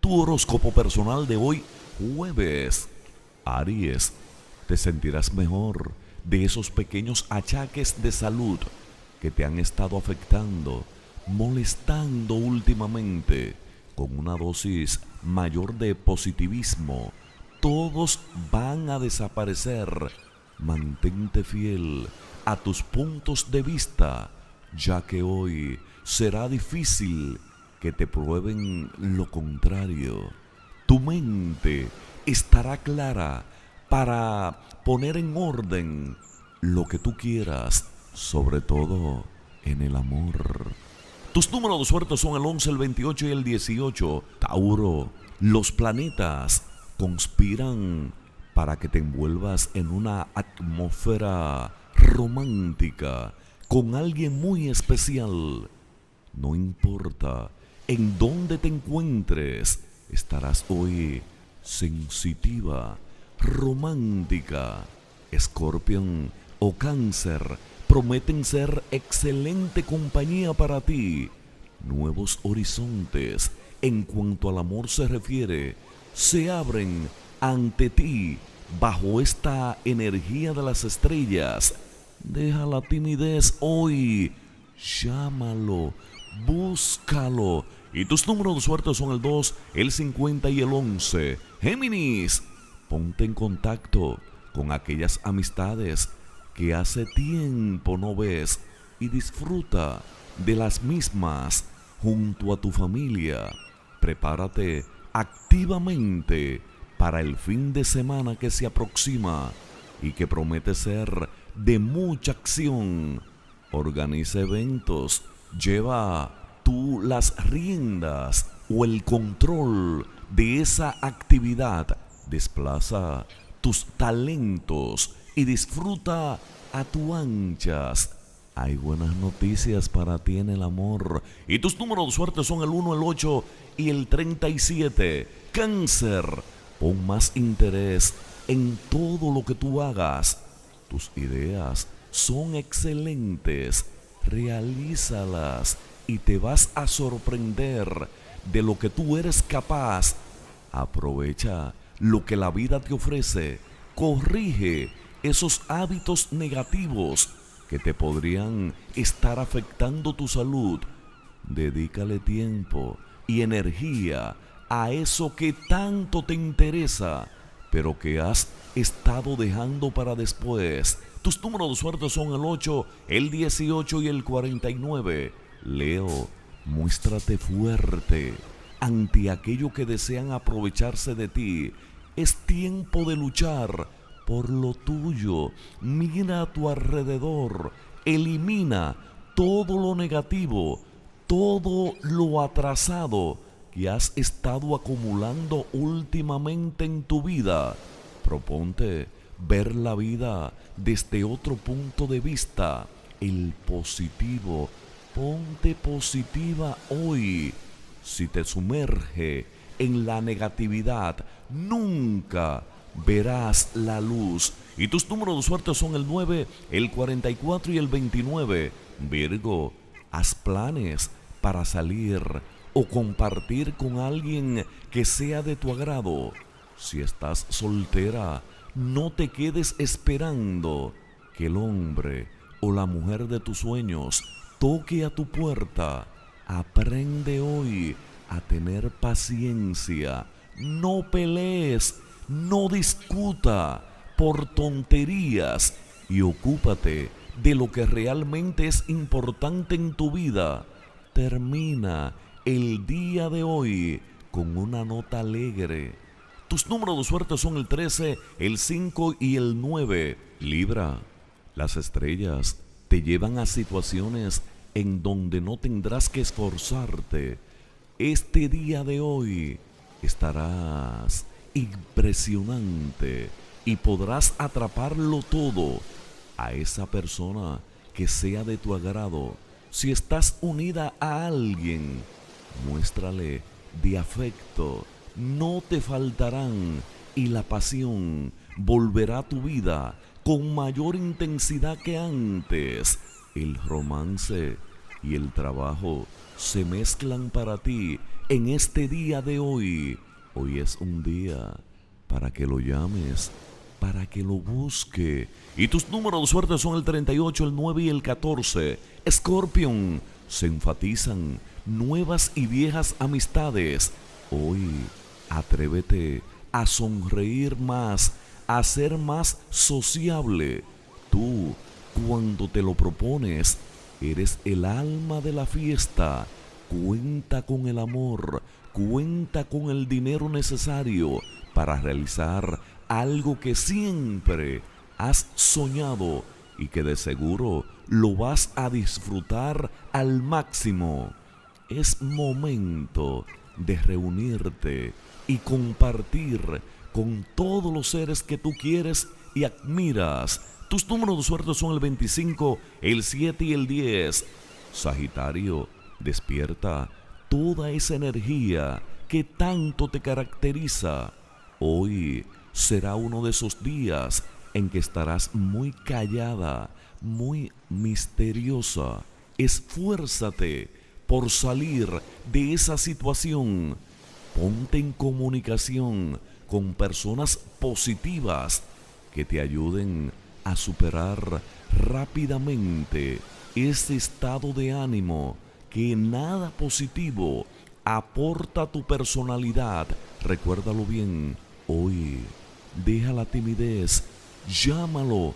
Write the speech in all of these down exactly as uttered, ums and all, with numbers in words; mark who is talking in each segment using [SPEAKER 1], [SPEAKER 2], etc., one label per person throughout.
[SPEAKER 1] Tu horóscopo personal de hoy, jueves. Aries, te sentirás mejor de esos pequeños achaques de salud que te han estado afectando, molestando últimamente. Con una dosis mayor de positivismo, todos van a desaparecer. Mantente fiel a tus puntos de vista, ya que hoy será difícil que te prueben lo contrario. Tu mente estará clara para poner en orden lo que tú quieras, sobre todo en el amor. Tus números de suerte son el once, el veintiocho y el dieciocho. Tauro, los planetas conspiran para que te envuelvas en una atmósfera romántica con alguien muy especial. No importa en dónde te encuentres, estarás hoy sensitiva, romántica. Escorpión o Cáncer prometen ser excelente compañía para ti. Nuevos horizontes en cuanto al amor se refiere se abren ante ti bajo esta energía de las estrellas. Deja la timidez hoy, llámalo, búscalo. Y tus números de suerte son el dos, el cincuenta y el once. Géminis, ponte en contacto con aquellas amistades que hace tiempo no ves y disfruta de las mismas junto a tu familia. Prepárate activamente para el fin de semana que se aproxima y que promete ser de mucha acción. Organiza eventos, lleva tú las riendas o el control de esa actividad. Desplaza tus talentos y disfruta a tu anchas. Hay buenas noticias para ti en el amor. Y tus números de suerte son el uno, el ocho y el treinta y siete. Cáncer, pon más interés en todo lo que tú hagas. Tus ideas son excelentes. Realízalas y te vas a sorprender de lo que tú eres capaz. Aprovecha lo que la vida te ofrece. Corrige esos hábitos negativos que te podrían estar afectando tu salud. Dedícale tiempo y energía a eso que tanto te interesa, pero que has estado dejando para después. Tus números de suerte son el ocho, el dieciocho y el cuarenta y nueve. Leo, muéstrate fuerte ante aquello que desean aprovecharse de ti. Es tiempo de luchar por lo tuyo. Mira a tu alrededor, elimina todo lo negativo, todo lo atrasado que has estado acumulando últimamente en tu vida. Proponte ver la vida desde otro punto de vista, el positivo. Ponte positiva hoy. Si te sumerge en la negatividad, nunca verás la luz. Y tus números de suerte son el nueve, el cuarenta y cuatro y el veintinueve. Virgo, haz planes para salir o compartir con alguien que sea de tu agrado. Si estás soltera, no te quedes esperando que el hombre o la mujer de tus sueños toque a tu puerta. Aprende hoy a tener paciencia. No pelees, no discuta por tonterías y ocúpate de lo que realmente es importante en tu vida. Termina el día de hoy con una nota alegre. Tus números de suerte son el trece, el cinco y el nueve. Libra, las estrellas te llevan a situaciones en donde no tendrás que esforzarte. Este día de hoy estarás impresionante y podrás atraparlo todo a esa persona que sea de tu agrado. Si estás unida a alguien, muéstrale de afecto, no te faltarán y la pasión volverá a tu vida con mayor intensidad que antes. El romance y el trabajo se mezclan para ti en este día de hoy. Hoy es un día para que lo llames, para que lo busque. Y tus números de suerte son el treinta y ocho, el nueve y el catorce. Escorpión, se enfatizan nuevas y viejas amistades. Hoy, atrévete a sonreír más, a ser más sociable. Tú, cuando te lo propones, eres el alma de la fiesta. Cuenta con el amor, cuenta con el dinero necesario para realizar algo que siempre has soñado y que de seguro lo vas a disfrutar al máximo. Es momento de reunirte y compartir con todos los seres que tú quieres y admiras. Tus números de suerte son el veinticinco, el siete y el diez. Sagitario, despierta toda esa energía que tanto te caracteriza. Hoy será uno de esos días en que estarás muy callada, muy misteriosa. Esfuérzate por salir de esa situación. Ponte en comunicación con personas positivas que te ayuden a superar rápidamente ese estado de ánimo que nada positivo aporta a tu personalidad. Recuérdalo bien, hoy deja la timidez, llámalo,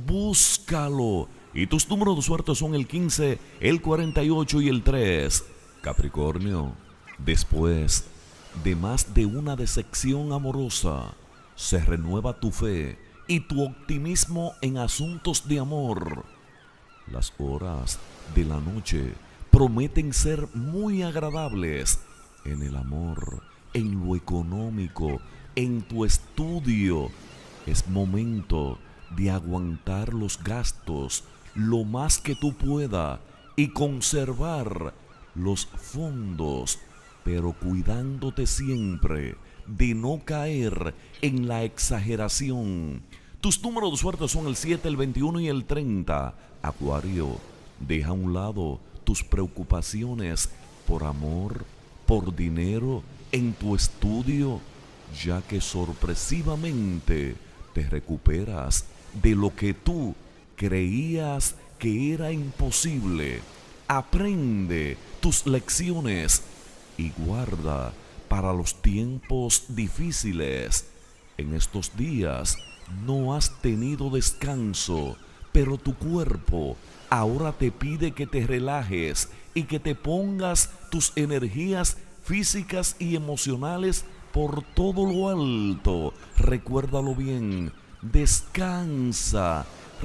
[SPEAKER 1] búscalo. Y tus números de suerte son el quince, el cuarenta y ocho y el tres. Capricornio, después de más de una decepción amorosa, se renueva tu fe y tu optimismo en asuntos de amor. Las horas de la noche prometen ser muy agradables en el amor, en lo económico, en tu estudio. Es momento de aguantar los gastos lo más que tú puedas y conservar los fondos, pero cuidándote siempre de no caer en la exageración. Tus números de suerte son el siete, el veintiuno y el treinta. Acuario, deja a un lado tus preocupaciones por amor, por dinero, en tu estudio, ya que sorpresivamente te recuperas de lo que tú creías que era imposible. Aprende tus lecciones y guarda para los tiempos difíciles. En estos días no has tenido descanso, pero tu cuerpo ahora te pide que te relajes y que te pongas tus energías físicas y emocionales por todo lo alto. Recuérdalo bien, descansa,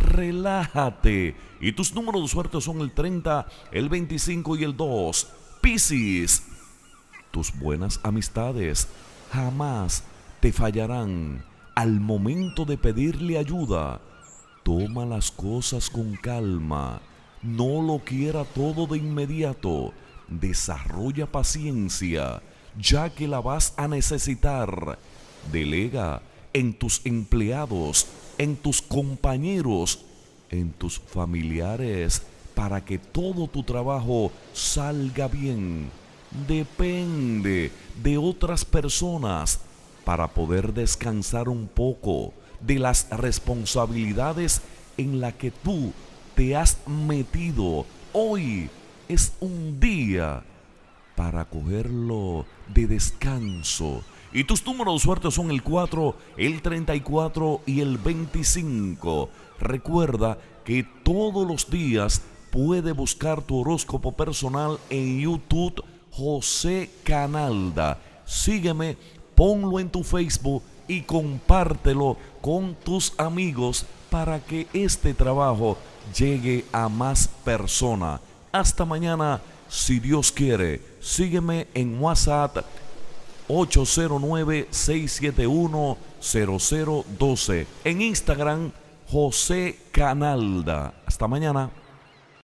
[SPEAKER 1] relájate. Y tus números de suerte son el treinta, el veinticinco y el dos. Piscis, tus buenas amistades jamás te fallarán al momento de pedirle ayuda. Toma las cosas con calma, no lo quiera todo de inmediato, desarrolla paciencia, ya que la vas a necesitar. Delega en tus empleados, en tus compañeros, en tus familiares, para que todo tu trabajo salga bien. Depende de otras personas para poder descansar un poco de las responsabilidades en las que tú te has metido. Hoy es un día para cogerlo de descanso. Y tus números de suerte son el cuatro, el treinta y cuatro y el veinticinco. Recuerda que todos los días puede buscar tu horóscopo personal en YouTube, José Canalda. Sígueme, ponlo en tu Facebook y compártelo con tus amigos para que este trabajo llegue a más personas. Hasta mañana, si Dios quiere. Sígueme en WhatsApp ocho cero nueve, seis siete uno, cero cero uno dos. En Instagram, José Canalda. Hasta mañana.